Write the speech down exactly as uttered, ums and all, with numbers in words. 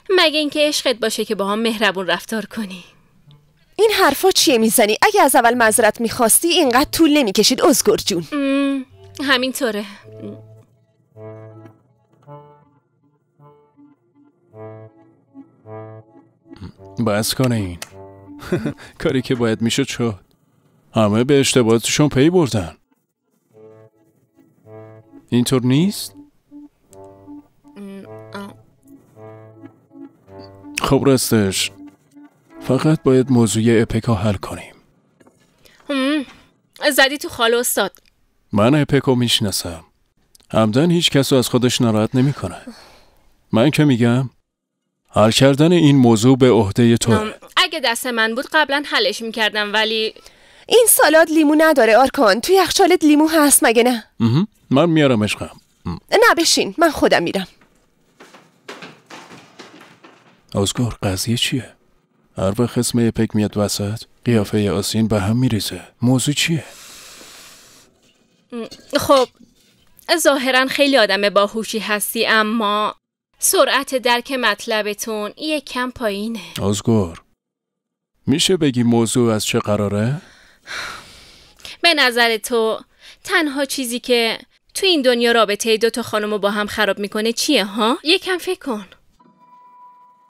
مگه اینکه عشقت باشه که با هم مهربون رفتار کنی. این حرفا چیه میزنی؟ اگه از اول معذرت میخواستی اینقدر طول نمیکشید ازگور جون. همینطوره. بس کنه این کاری که باید میشد شد. همه به اشتباهاتشون پی بردن. اینطور نیست؟ خب راستش فقط باید موضوع اپیک رو حل کنیم. زدی تو خال استاد. من اپیک رو میشناسم. همدن هیچ کس رو از خودش ناراحت نمی کنه. من که میگم حل کردن این موضوع به عهده تو. اگه دست من بود قبلا حلش میکردم، ولی این سالاد لیمو نداره آرکان. توی یخچالت لیمو هست مگه نه؟ من میارم عشقم. نه بشین، من خودم میرم. ازگار قضیه چیه؟ هر وقت اسم اپیک میاد وسط قیافه آسین به هم میریزه. موضوع چیه؟ خب ظاهرا خیلی آدم باهوشی هستی، اما سرعت درک مطلبتون یک کم پایینه. ازگار میشه بگی موضوع از چه قراره؟ به نظر تو تنها چیزی که تو این دنیا رابطه دوتا خانمو با هم خراب میکنه چیه ها؟ یکم فکر کن.